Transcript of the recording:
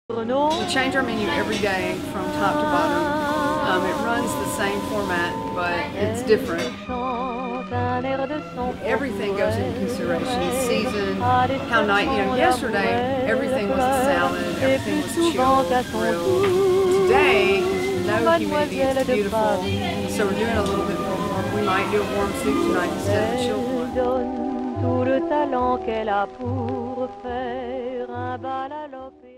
We change our menu every day from top to bottom. It runs the same format, but it's different. Everything goes into consideration. The season, how night, yesterday everything was a salad, everything was chilled, grilled. Today, no humidity, it's beautiful. So we're doing a little bit more warm. We might do a warm soup tonight instead of a chilled one.